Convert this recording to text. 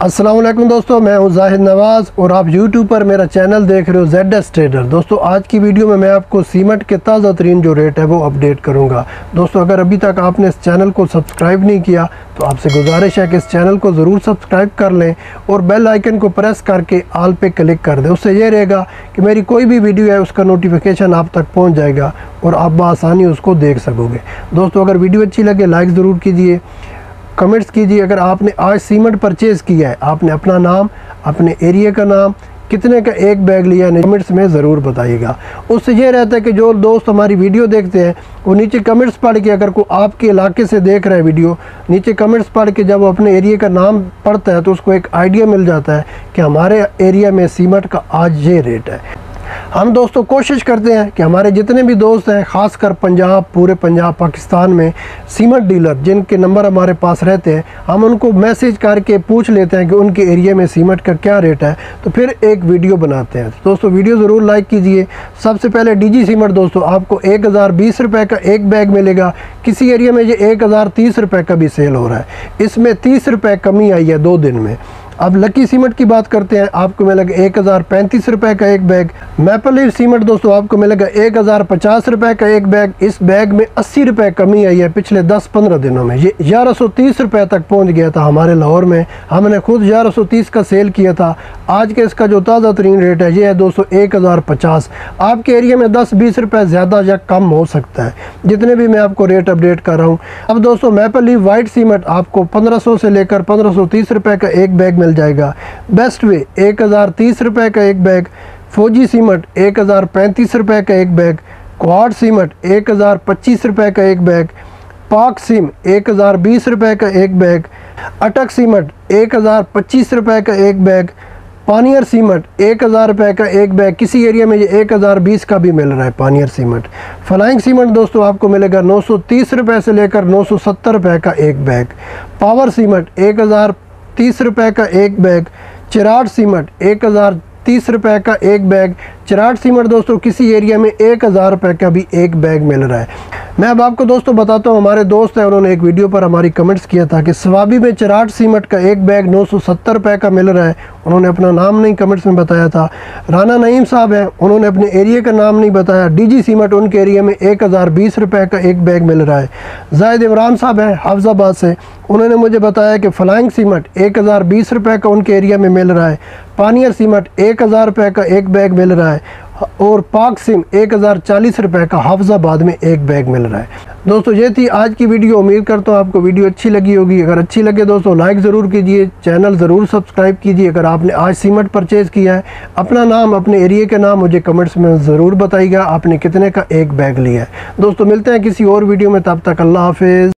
अस्सलाम वालेकुम दोस्तों, मैं हूं जाहिद नवाज़ और आप YouTube पर मेरा चैनल देख रहे हो ZS ट्रेडर। दोस्तों आज की वीडियो में मैं आपको सीमेंट के ताज़ा तरीन जो रेट है वो अपडेट करूंगा। दोस्तों अगर अभी तक आपने इस चैनल को सब्सक्राइब नहीं किया तो आपसे गुजारिश है कि इस चैनल को ज़रूर सब्सक्राइब कर लें और बेल आइकन को प्रेस करके ऑल पे क्लिक कर दें। उससे ये रहेगा कि मेरी कोई भी वीडियो है उसका नोटिफिकेशन आप तक पहुँच जाएगा और आप बआसानी उसको देख सकोगे। दोस्तों अगर वीडियो अच्छी लगे लाइक ज़रूर कीजिए, कमेंट्स कीजिए। अगर आपने आज सीमेंट परचेज़ किया है, आपने अपना नाम, अपने एरिया का नाम, कितने का एक बैग लिया है, कमेंट्स में ज़रूर बताइएगा। उससे ये रहता है कि जो दोस्त हमारी वीडियो देखते हैं वो नीचे कमेंट्स पढ़ के, अगर कोई आपके इलाके से देख रहा है वीडियो, नीचे कमेंट्स पढ़ के जब वो अपने एरिया का नाम पढ़ता है तो उसको एक आइडिया मिल जाता है कि हमारे एरिया में सीमेंट का आज ये रेट है। हम दोस्तों कोशिश करते हैं कि हमारे जितने भी दोस्त हैं, ख़ासकर पंजाब, पूरे पंजाब पाकिस्तान में सीमेंट डीलर जिनके नंबर हमारे पास रहते हैं, हम उनको मैसेज करके पूछ लेते हैं कि उनके एरिया में सीमेंट का क्या रेट है, तो फिर एक वीडियो बनाते हैं। दोस्तों वीडियो ज़रूर लाइक कीजिए। सबसे पहले DG सीमेंट दोस्तों आपको 1020 रुपये का एक बैग मिलेगा। किसी एरिया में ये 1030 रुपये का भी सेल हो रहा है, इसमें 30 रुपये कमी आई है 2 दिन में। अब लकी सीमेंट की बात करते हैं, आपको मिलेगा 1035 रुपये का एक बैग। मैपल लीफ सीमेंट दोस्तों आपको मिलेगा 1050 रुपये का एक बैग। इस बैग में 80 रुपये कमी आई है पिछले 10-15 दिनों में। ये 1130 रुपये तक पहुंच गया था हमारे लाहौर में, हमने खुद 1130 का सेल किया था। आज के इसका जो ताज़ा तरीन रेट है ये है दोस्तों 1050। आपके एरिया में 10-20 रुपये ज़्यादा या कम हो सकता है, जितने भी मैं आपको रेट अपडेट कर रहा हूँ। अब दोस्तों मैपल लीफ वाइट सीमेंट आपको 1500 से लेकर 1530 रुपये का एक बैग मिल जाएगा। बेस्ट वे 1030 रुपये का एक बैग। फौजी सीमेंट 1035 रुपये का एक बैग। क्वाड सीमेंट 1025 रुपये का एक बैग। पाक सीम 1020 रुपये का एक बैग। अटक सीमेंट 1025 रुपये का एक बैग। पानियर सीमेंट 1000 रुपये का एक बैग। किसी एरिया में ये 1020 का भी मिल रहा है पानियर सीमेंट। फ्लाइंग सीमेंट दोस्तों आपको मिलेगा 930 रुपये से लेकर 970 रुपये का एक बैग। पावर सीमेंट 1030 रुपये का एक बैग। चिराट सीमेंट 1030 रुपये का एक बैग। चिराट सीमेंट दोस्तों किसी एरिया में 1000 रुपये का भी एक बैग मिल रहा है। मैं अब आपको दोस्तों बताता हूँ, हमारे दोस्त हैं उन्होंने एक वीडियो पर हमारी कमेंट्स किया था कि स्वाबी में चिराट सीमेंट का एक बैग 970 रुपये का मिल रहा है। उन्होंने अपना नाम नहीं कमेंट्स में बताया था। राना नईम साहब हैं, उन्होंने अपने एरिया का नाम नहीं बताया। DG सीमेंट उनके एरिया में 1020 रुपये का एक बैग मिल रहा है। जाहिद इमरान साहब हैं हाफजाबाद से, उन्होंने मुझे बताया कि फ्लाइंग सीमेंट 1020 रुपये का उनके एरिया में मिल रहा है। पानियर सीमेंट 1000 रुपये का एक बैग मिल रहा है और पाक सिम 1040 रुपये का हाफजाबाद में एक बैग मिल रहा है। दोस्तों ये थी आज की वीडियो। उम्मीद करता हूँ आपको वीडियो अच्छी लगी होगी। अगर अच्छी लगे दोस्तों लाइक ज़रूर कीजिए, चैनल ज़रूर सब्सक्राइब कीजिए। अगर आपने आज सीमेंट परचेज़ किया है, अपना नाम, अपने एरिया का नाम मुझे कमेंट्स में ज़रूर बताइएगा आपने कितने का एक बैग लिया है। दोस्तों मिलते हैं किसी और वीडियो में, तब तक अल्लाह हाफिज़।